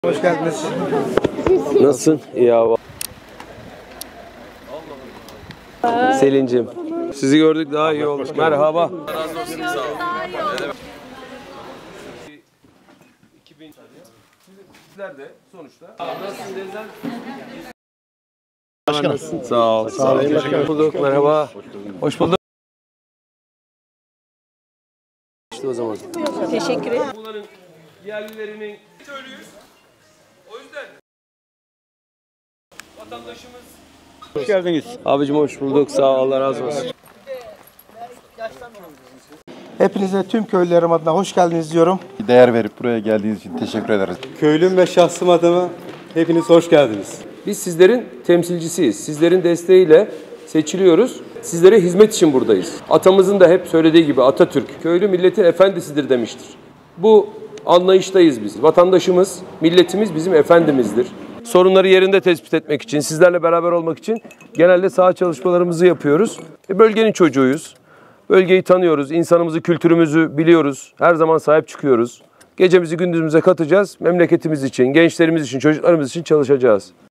Hoş geldiniz. Nasılsın? İyi abi. Selin'cim. Sizi gördük daha iyi olduk. Merhaba. Sizler de sonuçta. Başkanım. Sağ ol. Sağ olun. Hoş bulduk. Merhaba. Hoş bulduk. İşte o zaman. Teşekkür ederim. Bunların yerlilerinin köylüyüz. O yüzden vatandaşımız. Hoş geldiniz. Abicim hoş bulduk. Sağ ol. Allah razı olsun. Hepinize tüm köylülerim adına hoş geldiniz diyorum. Değer verip buraya geldiğiniz için teşekkür ederiz. Köylüm ve şahsım adına hepiniz hoş geldiniz. Biz sizlerin temsilcisiyiz. Sizlerin desteğiyle seçiliyoruz. Sizlere hizmet için buradayız. Atamızın da hep söylediği gibi Atatürk, köylü milletin efendisidir demiştir. Bu anlayıştayız biz. Vatandaşımız, milletimiz bizim efendimizdir. Sorunları yerinde tespit etmek için, sizlerle beraber olmak için genelde saha çalışmalarımızı yapıyoruz. Bölgenin çocuğuyuz. Bölgeyi tanıyoruz, insanımızı, kültürümüzü biliyoruz. Her zaman sahip çıkıyoruz. Gecemizi gündüzümüze katacağız. Memleketimiz için, gençlerimiz için, çocuklarımız için çalışacağız.